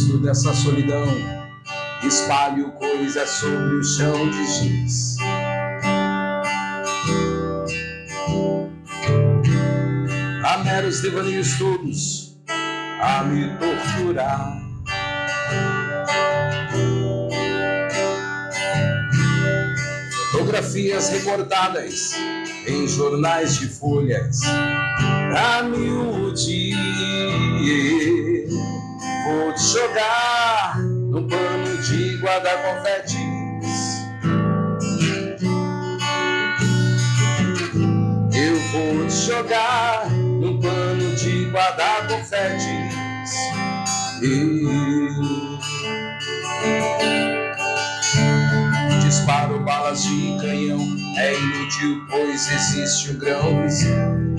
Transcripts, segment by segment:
gosto dessa solidão. Espalho coisas sobre o chão de giz. Há meros devaneios todos a me torturar. Fotografias recortadas em jornais de folhas pra miúde. Vou te jogar num pano de guarda-confetes. Eu vou te jogar num pano de guarda-confetes. Disparo balas de canhão, é inútil, pois existe um grão vizinho.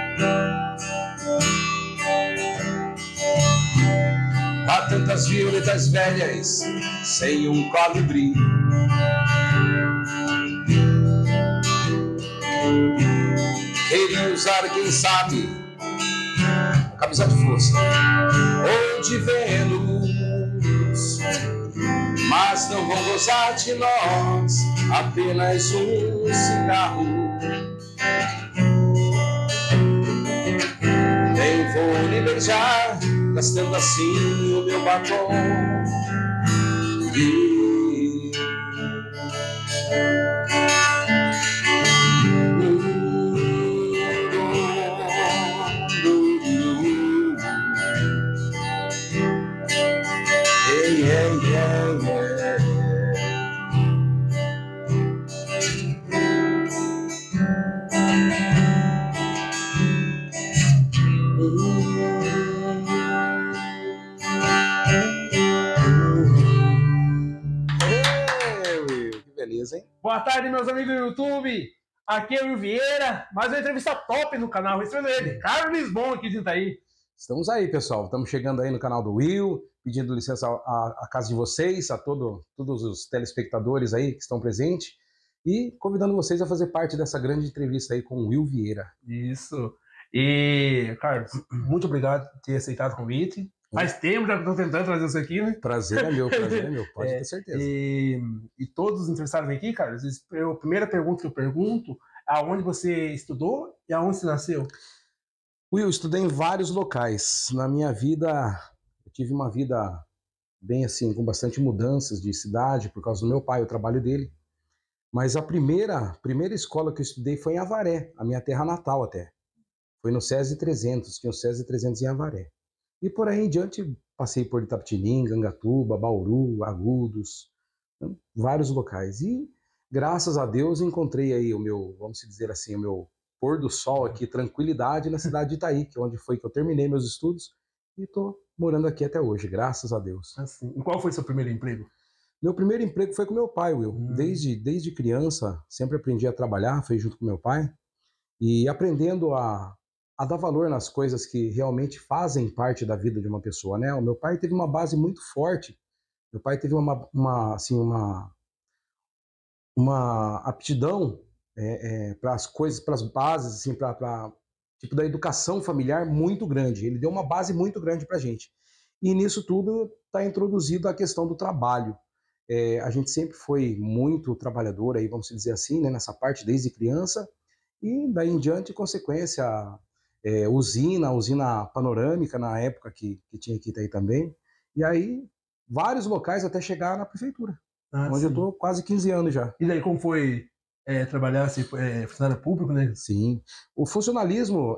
Há tantas violetas velhas sem um colibri. Queria usar, quem sabe, a camisa de força ou de Vênus, mas não vão gozar de nós, apenas um cigarro. Nem vou lhe beijar, gastando assim o meu batom. Boa tarde, meus amigos do YouTube. Aqui é o Will Vieira, mais uma entrevista top no canal. Recebendo ele, Carlos Lisboa, aqui de Itaí. Estamos aí, pessoal. Estamos chegando aí no canal do Will, pedindo licença à casa de vocês, a todos os telespectadores aí que estão presentes e convidando vocês a fazer parte dessa grande entrevista aí com o Will Vieira. Isso. E, Carlos, muito obrigado por ter aceitado o convite. Faz tempo já que estou tentando trazer você aqui, né? Prazer é meu, pode ter certeza. E todos os entrevistados aqui, Carlos, a primeira pergunta que eu pergunto é aonde você estudou e aonde você nasceu? Will, eu estudei em vários locais. Na minha vida, eu tive uma vida bem assim, com bastante mudanças de cidade, por causa do meu pai, o trabalho dele. Mas a primeira escola que eu estudei foi em Avaré, a minha terra natal até. Foi no SESI 300, tinha o SESI 300 em Avaré. E por aí em diante, passei por Itapetininga, Angatuba, Bauru, Agudos, vários locais. E, graças a Deus, encontrei aí o meu, vamos dizer assim, o meu pôr do sol aqui, tranquilidade na cidade de Itaí, que é onde foi que eu terminei meus estudos e estou morando aqui até hoje, graças a Deus. Assim. E qual foi seu primeiro emprego? Meu primeiro emprego foi com meu pai, Will. Desde criança, sempre aprendi a trabalhar, foi junto com meu pai. E aprendendo a dar valor nas coisas que realmente fazem parte da vida de uma pessoa, né? O meu pai teve uma base muito forte. Meu pai teve uma aptidão para as coisas, para as bases, assim, para tipo da educação familiar muito grande. Ele deu uma base muito grande para a gente. E nisso tudo está introduzido a questão do trabalho. A gente sempre foi muito trabalhador, aí, vamos dizer assim, né? Nessa parte desde criança. E daí em diante, consequência, usina panorâmica na época que tinha aqui Itaí também. E aí, vários locais até chegar na prefeitura, onde eu estou quase 15 anos já. E daí como foi trabalhar assim, funcionário público, né? Sim. O funcionalismo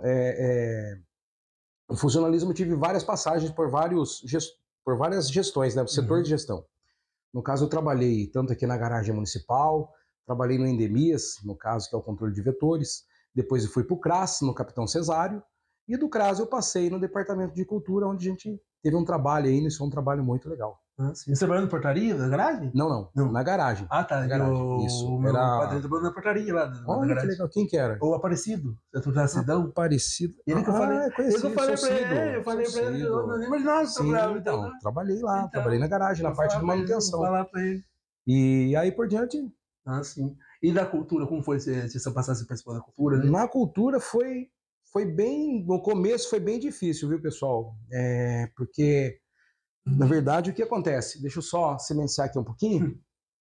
eu tive várias passagens por várias gestões, né? O setor de gestão. No caso, eu trabalhei tanto aqui na garagem municipal, trabalhei no Endemias, no caso, que é o controle de vetores. Depois eu fui para o CRAS, no Capitão Cesário. E do CRAS eu passei no Departamento de Cultura, onde a gente teve um trabalho aí, isso foi um trabalho muito legal. Você trabalhou na portaria da garagem? Não, na garagem. Ah, tá. Na garagem. Isso. O meu padrinho trabalhou na portaria lá da Olha garagem. que legal. Quem que era? O Aparecido. Você da Cidão? Aparecido. Ele que eu falei. Conheci, Eu falei pra ele, eu não imaginava que trabalhava. Então, trabalhei lá, trabalhei na garagem, na parte de manutenção. Vou falar pra ele. E aí por diante. Ah, sim. E da cultura, como foi se você passasse participando da cultura? Né? Na cultura foi bem, no começo foi bem difícil, viu, pessoal? Porque Na verdade, o que acontece? Deixa eu só silenciar aqui um pouquinho.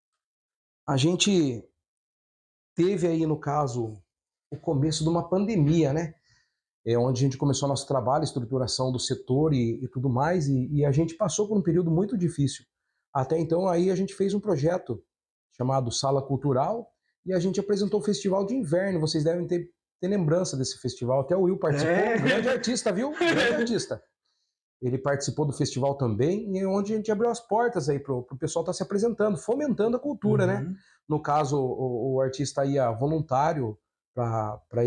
A gente teve aí, no caso, o começo de uma pandemia, né? Onde a gente começou nosso trabalho, estruturação do setor e tudo mais, e a gente passou por um período muito difícil. Até então, aí a gente fez um projeto chamado Sala Cultural, e a gente apresentou o Festival de Inverno. Vocês devem ter lembrança desse festival. Até o Will participou, um grande artista, viu? Grande artista. Ele participou do festival também, e é onde a gente abriu as portas aí para o pessoal estar se apresentando, fomentando a cultura, né? No caso, o artista ia voluntário para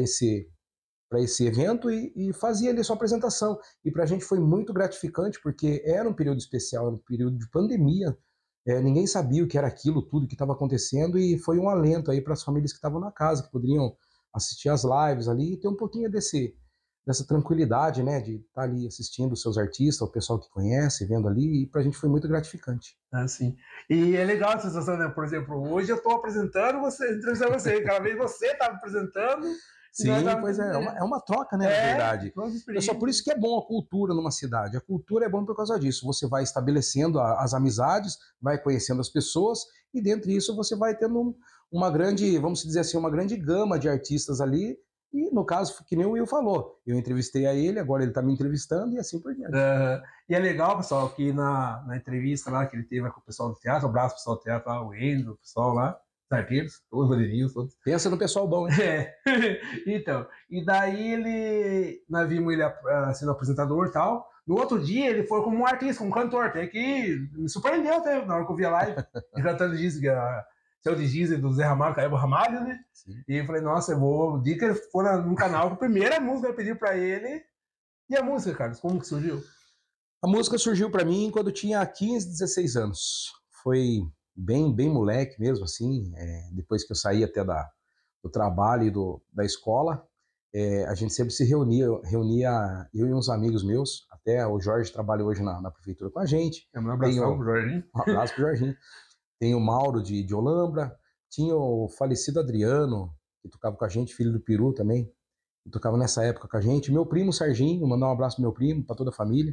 esse evento e fazia ali a sua apresentação. E para a gente foi muito gratificante, porque era um período especial, era um período de pandemia, ninguém sabia o que era aquilo, tudo que estava acontecendo, e foi um alento aí para as famílias que estavam na casa, que poderiam assistir as lives ali e ter um pouquinho dessa tranquilidade, né, de estar ali assistindo os seus artistas, o pessoal que conhece, vendo ali, e para a gente foi muito gratificante. Sim. E é legal essa sensação, né? Por exemplo, hoje eu estou apresentando, entrevistando você, cada vez você está me apresentando. Sim, pois é uma troca, né, na verdade. É só por isso que é bom a cultura numa cidade. A cultura é bom por causa disso. Você vai estabelecendo as amizades, vai conhecendo as pessoas, e dentro disso você vai tendo uma grande, vamos dizer assim, uma grande gama de artistas ali. E no caso, que nem o Will falou, eu entrevistei a ele, agora ele está me entrevistando e assim por diante. E é legal, pessoal, que na entrevista lá que ele teve com o pessoal do teatro, um abraço pro pessoal do teatro lá, o Enzo, o pessoal lá, os arqueiros, todos os Valerinhos, todos. Pensa no pessoal bom, hein? Então, e daí nós vimos ele sendo apresentador e tal. No outro dia ele foi como um artista, como um cantor, até que me surpreendeu até na hora que eu vi a live, cantando Disney, Céu de Disney do Zé Ramalho, Caio Ramalho, né? Sim. E eu falei, nossa, eu vou. Dia que ele for no canal, a primeira música eu pedi pra ele. E a música, Carlos, como que surgiu? A música surgiu para mim quando eu tinha 15, 16 anos. Foi bem moleque mesmo, assim. Depois que eu saí até do trabalho e da escola, a gente sempre se reunia eu e uns amigos meus. Até o Jorge trabalha hoje na prefeitura com a gente. Um abraço pro Jorginho. Um abraço pro Jorginho. Tem o Mauro de Olambra, tinha o falecido Adriano, que tocava com a gente, filho do Peru também, que tocava nessa época com a gente. Meu primo Serginho, mandar um abraço pro meu primo, para toda a família.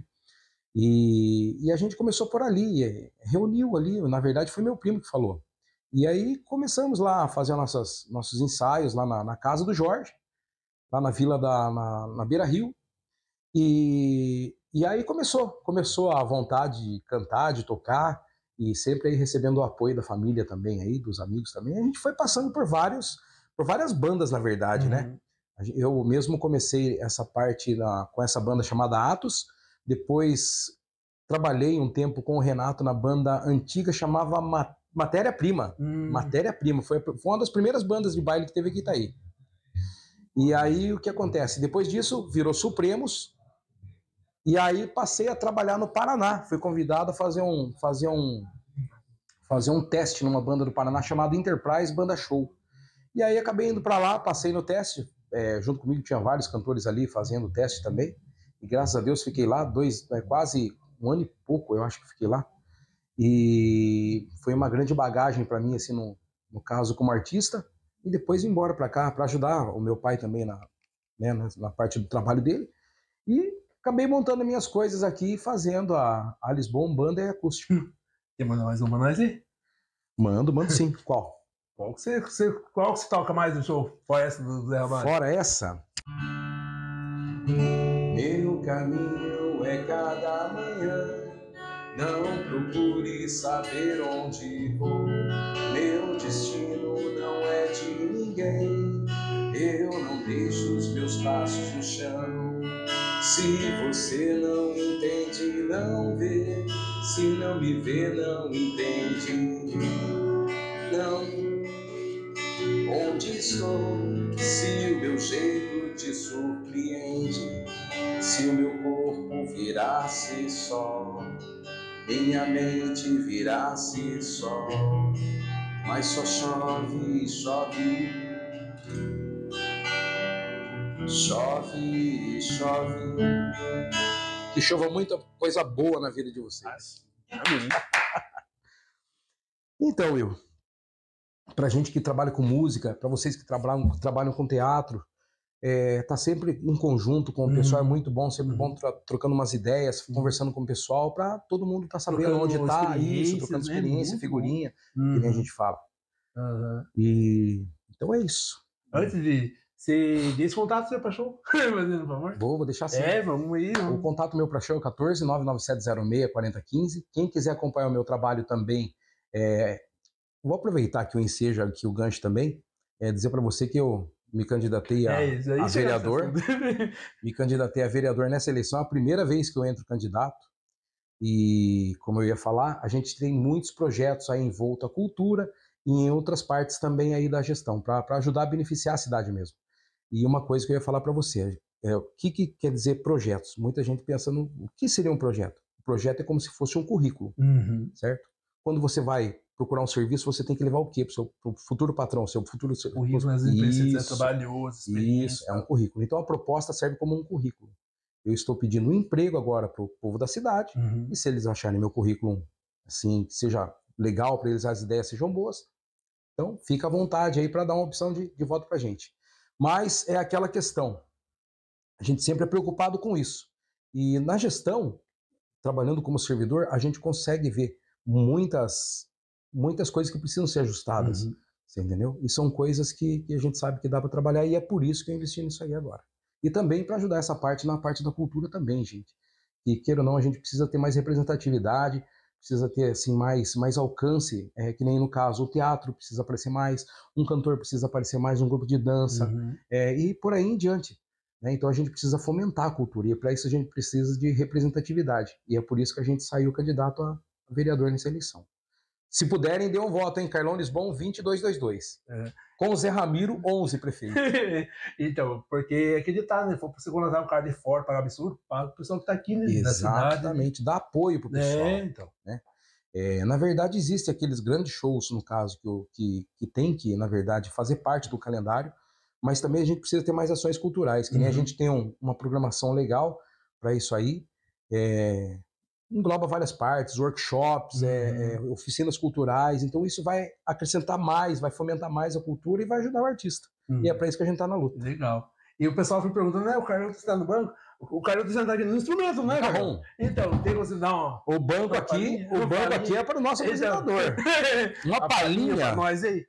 E a gente começou por ali, reuniu ali, na verdade foi meu primo que falou. E aí começamos lá a fazer nossos ensaios lá na casa do Jorge, lá na vila na Beira Rio. E aí começou a vontade de cantar, de tocar, e sempre aí recebendo o apoio da família também, aí, dos amigos também. A gente foi passando por várias bandas, na verdade, né? Eu mesmo comecei essa parte com essa banda chamada Atos, depois trabalhei um tempo com o Renato na banda antiga, chamava Matéria Prima. Matéria Prima, foi uma das primeiras bandas de baile que teve aqui em Itaí. E aí o que acontece? Depois disso, virou Supremos, e aí passei a trabalhar no Paraná. Fui convidado a fazer um teste numa banda do Paraná chamada Enterprise Banda Show. E aí acabei indo para lá, passei no teste. Junto comigo tinha vários cantores ali fazendo o teste também. E graças a Deus fiquei lá quase um ano e pouco, eu acho que fiquei lá. E foi uma grande bagagem para mim, assim, no caso como artista. E depois vim embora para cá para ajudar o meu pai também na parte do trabalho dele. E acabei montando minhas coisas aqui, fazendo a Lisboa Banda e acústica. Quer mandar mais uma nós aí? Mando sim. Qual? Qual que você toca mais no show? Fora essa do Zé Ramalho? Fora essa? Meu caminho é cada manhã, não procure saber onde vou. Meu destino não é de ninguém, eu não deixo os meus passos no chão. Se você não entende, não vê. Se não me vê, não entende. Não. Onde estou? Se o meu jeito te surpreende, se o meu corpo virasse só, minha mente virasse só, mas só chove, chove, chove, chove. Que chova muita coisa boa na vida de vocês. Então, Will, pra gente que trabalha com música, para vocês que trabalham com teatro, tá sempre em conjunto com o pessoal, é muito bom, sempre bom trocando umas ideias, conversando com o pessoal, para todo mundo tá sabendo Trocando onde tá, experiências, trocando né? experiência, Muito figurinha, que nem a gente fala. E então é isso. Antes de você diz contato seu pra show, fazendo favor. Vou deixar assim. Vamos aí. O contato meu para show é 14 99706 4015. Quem quiser acompanhar o meu trabalho também, vou aproveitar que eu ensejo aqui o gancho também, dizer para você que eu me candidatei a vereador. Me candidatei a vereador nessa eleição, é a primeira vez que eu entro candidato. E, como eu ia falar, a gente tem muitos projetos aí envolto à cultura e em outras partes também aí da gestão, para ajudar a beneficiar a cidade mesmo. E uma coisa que eu ia falar para você, o que quer dizer projetos? Muita gente pensa no o que seria um projeto. O projeto é como se fosse um currículo, certo? Quando você vai procurar um serviço, você tem que levar o quê para o seu futuro patrão, seu futuro... Currículo nas empresas que você trabalhou, isso, é um currículo. Então a proposta serve como um currículo. Eu estou pedindo um emprego agora para o povo da cidade, e se eles acharem meu currículo assim, que seja legal para eles, as ideias sejam boas, então fica à vontade aí para dar uma opção de voto para a gente. Mas é aquela questão, a gente sempre é preocupado com isso. E na gestão, trabalhando como servidor, a gente consegue ver muitas coisas que precisam ser ajustadas, você entendeu? E são coisas que a gente sabe que dá para trabalhar, e é por isso que eu investi nisso aí agora. E também para ajudar essa parte na parte da cultura também, gente. E queira ou não, a gente precisa ter mais representatividade, precisa ter assim, mais alcance, que nem no caso o teatro precisa aparecer mais, um cantor precisa aparecer mais, um grupo de dança, e por aí em diante. Né? Então a gente precisa fomentar a cultura, e para isso a gente precisa de representatividade. E é por isso que a gente saiu candidato a vereador nessa eleição. Se puderem, dê um voto, hein? Carlão Lisbon 2222. Com o Zé Ramiro, 11 prefeito. Então, porque acreditar, né? Se for pra você contratar um cara de fora, pagar absurdo, paga o pessoal que tá aqui, né? Exatamente, dá apoio pro pessoal. Então. Né? Na verdade, existem aqueles grandes shows, no caso, que tem que, na verdade, fazer parte do calendário, mas também a gente precisa ter mais ações culturais, que nem a gente tem uma programação legal para isso aí. Engloba várias partes, workshops, oficinas culturais, então isso vai acrescentar mais, vai fomentar mais a cultura e vai ajudar o artista. E é para isso que a gente tá na luta. Legal. E o pessoal foi perguntando, né, o Carlão está no banco? O Carlão está sentado aqui no instrumento, né, Carlão? Então, tem que você dar uma... O banco aqui é para o nosso apresentador. Uma palhinha para nós aí.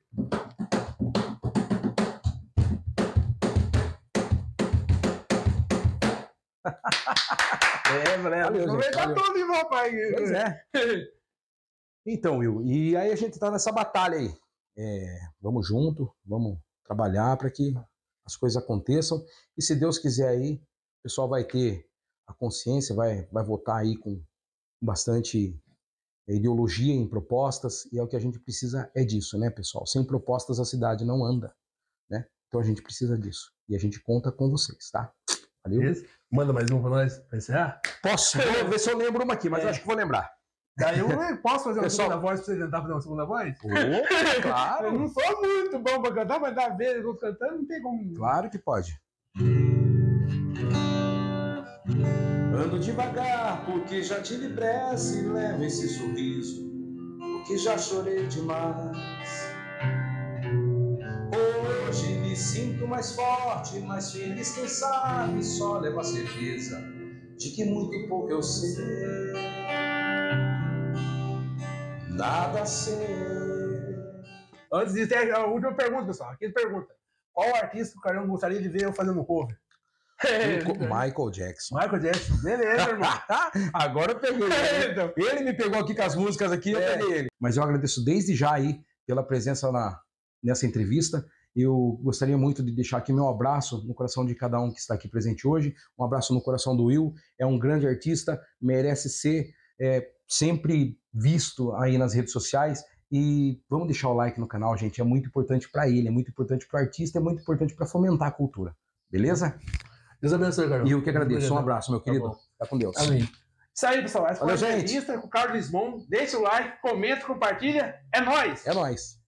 Valeu, não vem dar todo de novo, pai. Pois é. Então, Will, e aí a gente tá nessa batalha aí. Vamos junto, vamos trabalhar para que as coisas aconteçam. E se Deus quiser aí, o pessoal vai ter a consciência, vai votar aí com bastante ideologia em propostas, e é o que a gente precisa disso, né, pessoal? Sem propostas a cidade não anda, né? Então a gente precisa disso. E a gente conta com vocês, tá? Valeu? Isso. Manda mais um pra nós, pra encerrar? Posso? Vou ver se eu lembro uma aqui, mas acho que vou lembrar. Daí eu posso fazer uma segunda voz pra você tentar fazer uma segunda voz? Claro! Eu não sou muito bom pra cantar, mas dá vez eu vou cantando, não tem como. Claro que pode. Ando devagar, porque já tive pressa e levo esse sorriso, porque já chorei demais. Hoje me sinto mais forte, mais feliz, quem sabe só leva a certeza de que muito pouco eu sei, nada sei. Antes disso, tem a última pergunta, pessoal. Aqui ele pergunta: qual artista o Carlão gostaria de ver eu fazendo um cover? Michael Jackson. Michael Jackson, beleza, irmão. Agora eu peguei ele. Ele me pegou aqui com as músicas aqui, eu peguei ele. Mas eu agradeço desde já aí pela presença nessa entrevista. Eu gostaria muito de deixar aqui meu abraço no coração de cada um que está aqui presente hoje. Um abraço no coração do Will. É um grande artista, merece ser sempre visto aí nas redes sociais. E vamos deixar o like no canal, gente. É muito importante para ele, é muito importante para o artista, é muito importante para fomentar a cultura. Beleza? Deus abençoe, Carlão. E eu que agradeço. Um abraço, meu querido. Tá com Deus. Amém. Isso aí, pessoal. Essa foi a gente. entrevista com o Carlos Lisbon. Deixa o like, comenta, compartilha. É nóis! É nóis.